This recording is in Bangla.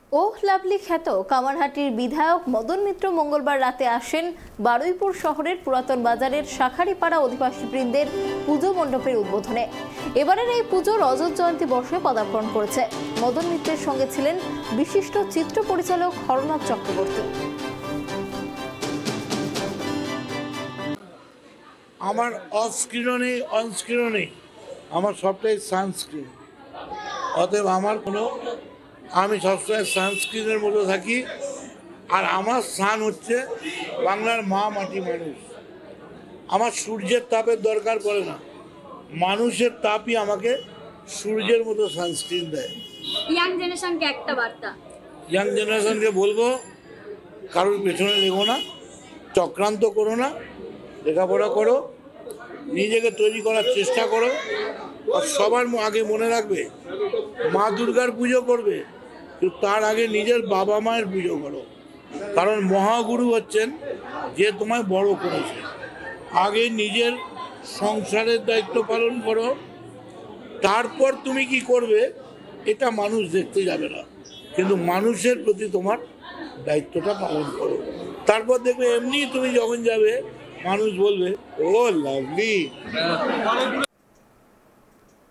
ওহ লাভলি খ্যাত কামারহাটির বিধায়ক মদন মিত্র মঙ্গলবার রাতে আসেন বারুইপুর শহরের পুরাতন বাজারের শাখারিপাড়া অধিবাসীবৃন্দের পুজো মণ্ডপের উদ্বোধনে। এবারের এই পুজো রজত জয়ন্তী বর্ষে পদার্পণ করেছে। মদন মিত্রের সঙ্গে ছিলেন বিশিষ্ট চিত্র পরিচালক হরনাথ চক্রবর্তী। আমার অনস্ক্রিনও নেই, আমার সবটাই সানস্ক্রিন। অতএব আমার আমি সবসময় সানস্ক্রিনের মতো থাকি। আর আমার সান হচ্ছে বাংলার মা মাটি মানুষ। আমার সূর্যের তাপের দরকার পড়ে না, মানুষের তাপই আমাকে সূর্যের মতো সানস্ক্রিন দেয়। ইয়াং জেনারেশনকে একটা বার্তা, ইয়াং জেনারেশনকে বলবো, কারোর পেছনে লেগো না, চক্রান্ত করো না, লেখাপড়া করো, নিজেকে তৈরি করার চেষ্টা করো। আর সবার আগে মনে রাখবে, মা দুর্গার পুজো করবে, কিন্তু তার আগে নিজের বাবা মায়ের পুজো করো। কারণ মহাগুরু হচ্ছেন যে তোমায় বড় করেছে। আগে নিজের সংসারের দায়িত্ব পালন করো, তারপর তুমি কি করবে এটা মানুষ দেখতে যাবে না, কিন্তু মানুষের প্রতি তোমার দায়িত্বটা পালন করো। তারপর দেখবে এমনি তুমি যখন যাবে মানুষ বলবে ও লাভলি।